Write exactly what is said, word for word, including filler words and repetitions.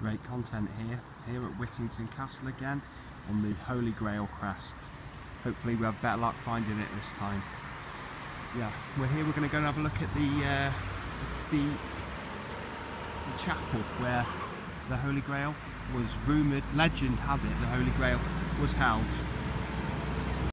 Great content here, here at Whittington Castle again on the Holy Grail crest. Hopefully we have better luck finding it this time. Yeah, we're here, we're going to go and have a look at the, uh, the, the chapel where the Holy Grail was rumoured, legend has it, the Holy Grail was held.